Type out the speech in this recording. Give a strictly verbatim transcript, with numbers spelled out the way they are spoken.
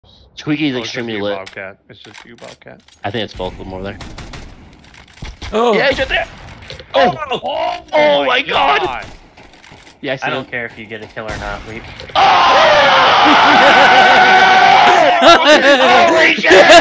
Squeaky's oh, extremely it's lit. Bobcat. It's just you, Bobcat. I think it's both of them over there. Oh! Yeah, he's right there! Oh! Oh, oh, Oh my, my god. god! Yeah, I, see I don't him. care if you get a kill or not. We... Oh! Holy shit!